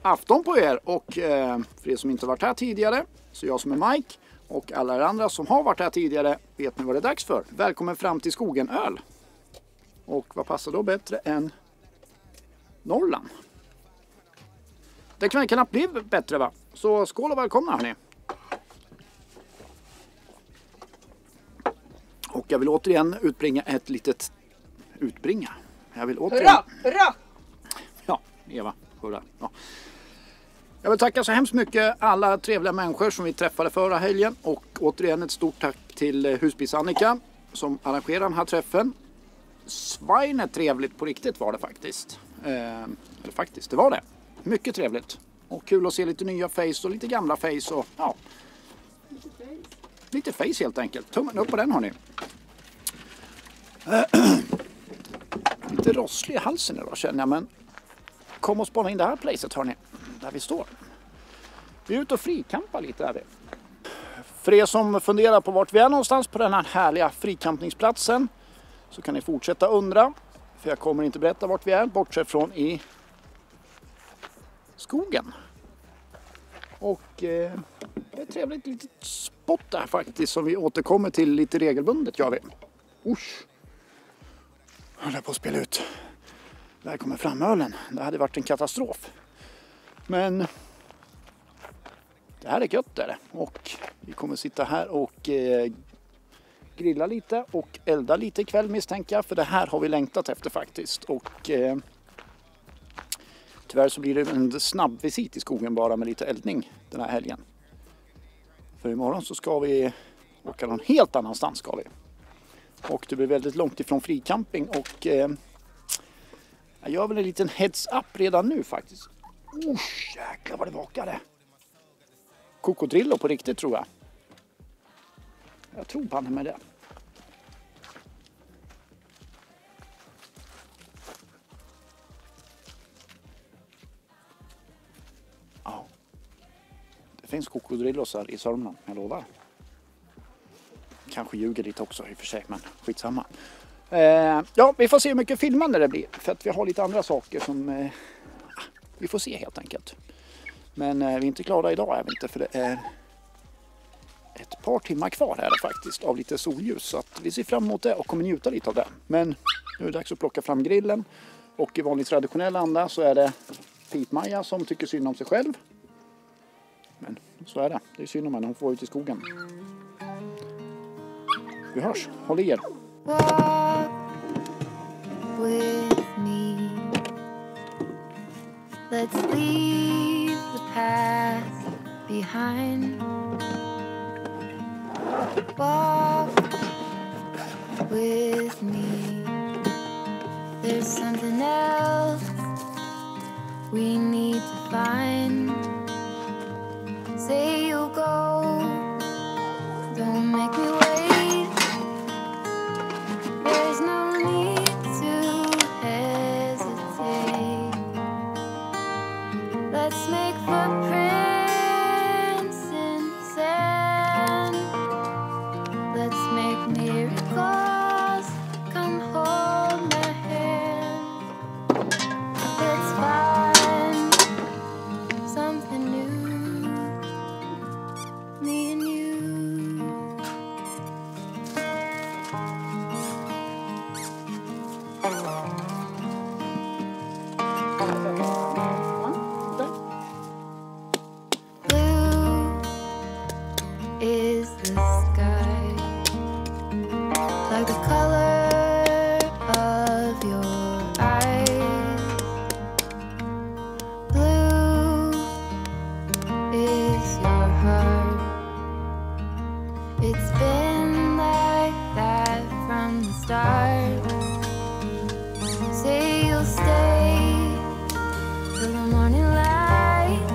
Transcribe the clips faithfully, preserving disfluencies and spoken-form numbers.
afton på er, och eh, för er som inte varit här tidigare, så jag som är Mike och alla er andra som har varit här tidigare vet ni vad det är dags för. Välkommen fram till skogen öl. Och vad passar då bättre än Norrland? Det kan knappt bli bättre, va? Så skål och välkomna hörni. Och jag vill återigen utbringa ett litet utbringa. Jag vill återigen... Hurra! Hurra! Ja, Eva, hurra. Ja. Jag vill tacka så hemskt mycket alla trevliga människor som vi träffade förra helgen. Och återigen ett stort tack till Husbis Annika som arrangerar den här träffen. Svinet trevligt på riktigt var det faktiskt. Eh, eller faktiskt, det var det. Mycket trevligt. Och kul att se lite nya face och lite gamla face och ja. Lite face. Lite face helt enkelt. Tummen upp på den hörni. Lite rosslig i halsen idag känner jag, men kom och spana in det här placet hörni. Där vi står. Vi är ute och frikampar lite här vi. För er som funderar på vart vi är någonstans på den här härliga frikampningsplatsen så kan ni fortsätta undra. För jag kommer inte berätta vart vi är, bortsett från i skogen. Och eh, det är ett trevligt litet spot där faktiskt som vi återkommer till lite regelbundet gör vi. Usch. Jag håller på att spela ut. Där kommer framölen. Det hade varit en katastrof. Men det här är gött är det. Och vi kommer sitta här och eh, grilla lite och elda lite ikväll misstänker jag. För det här har vi längtat efter faktiskt. Och eh, tyvärr så blir det en snabb visit i skogen bara med lite eldning den här helgen. För imorgon så ska vi åka någon helt annanstans ska vi. Och det blir väldigt långt ifrån fricamping och eh, jag gör väl en liten heads up redan nu faktiskt. Usch, jäklar vad det vakade. Kokodrillo på riktigt tror jag. Jag tror på med det. Ja. Det finns kokodrillosar i Sörmland, jag lovar. Kanske ljuger lite också i och för sig, men skitsamma. Eh, ja, vi får se hur mycket filmande det blir. För att vi har lite andra saker som... Eh, vi får se helt enkelt. Men eh, vi är inte klara idag, är vi inte. För det är ett par timmar kvar här faktiskt av lite solljus. Så att vi ser fram emot det och kommer njuta lite av det. Men nu är det dags att plocka fram grillen. Och i vanlig traditionell anda så är det Pip-Maja som tycker synd om sig själv. Men så är det. Det är synd om henne, hon får ut i skogen. Vi hörs. Håll i er. Walk with me. Let's leave the past behind. Walk with me. There's something else we need to find. Say you'll go. Don't make me wait. There's no need to hesitate. Let's make footprints in sand. Let's make miracles. Come hold my hand. Let's find something new. Me and you. Blue is the sky, like the color of your eyes. Blue is your heart. It's been like that from the start. Say you'll stay till the morning light.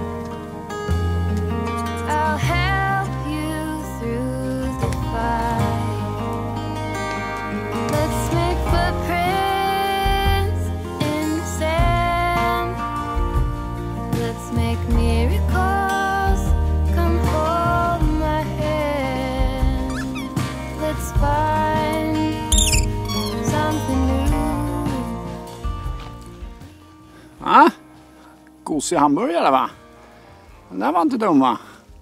I'll help you through the fight. Let's make footprints in the sand. Let's make miracles. Come hold my hand. Let's find something new. Ah, gosig hamburgare, va? Den där var inte dum, va?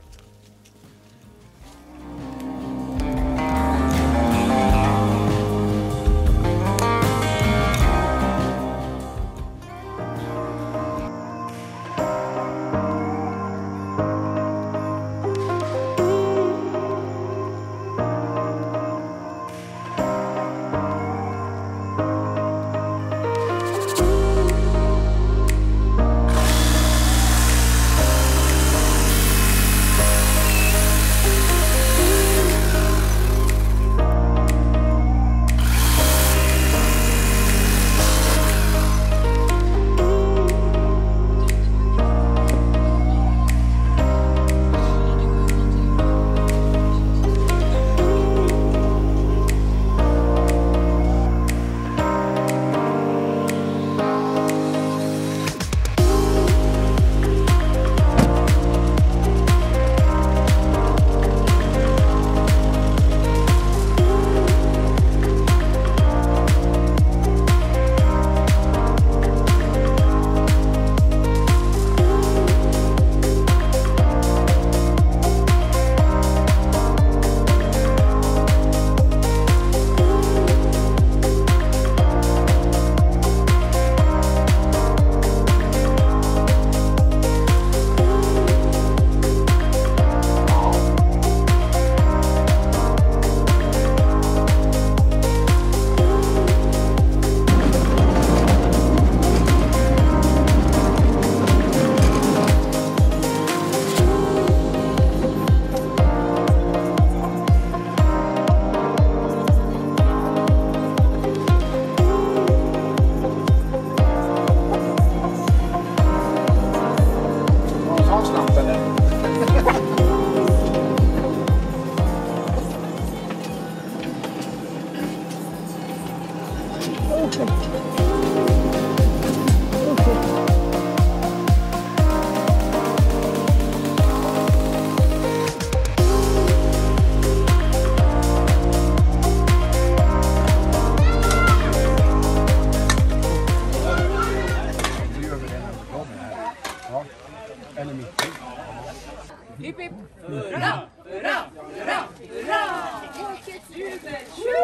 Hipp hipp! Hurra! Hurra! Hurra! Hurra! Folkets jubel!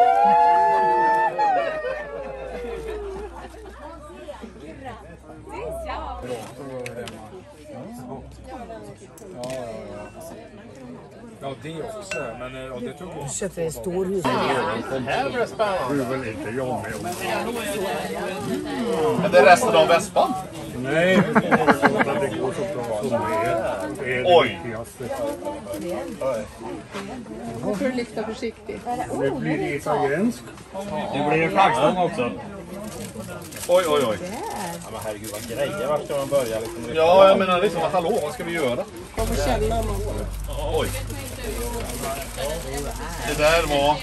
Ja. Ja, det också, men ja, det tog Du köpte en stor hus. Det här blir spännande. Det är väl inte jag med. Men det är resten av Vespan? Nej, det går så bra som det är. Oj! Nu får du lyfta försiktigt. Det blir italiensk. Det blir en flaggstång också. Oj, oj, oj. Ja, men herregud, vad grejer. Var ska man börja? Liksom? Ja, jag menar liksom, hallå, vad ska vi göra? Kom och känna någon. Oj. Det där var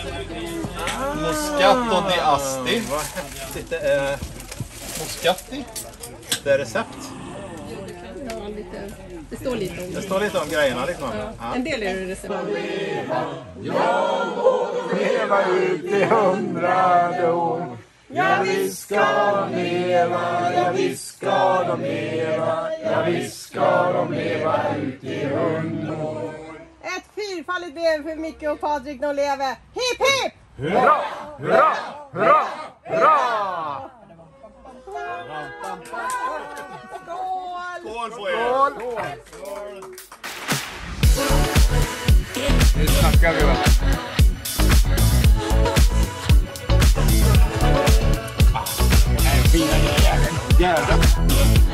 Moscato di Asti. Vad häftigt det är. Moscati. Det är recept. Ja, lite. Det står lite om det. står lite om grejerna liksom. Ja. En del är det recept. Jag må leva ut i hundrade år. Ja, visst ska de leva, ja, visst ska de leva, ja, visst ska de leva ut i hundra år. Ett fyrfaldigt brev för Micke och Patrik när lever. Hipp hipp! Hurra, hurra, hurra, hurra! Skål på er! Nu snackar vi, va? Ah, den här fina jäveln. Jävlar.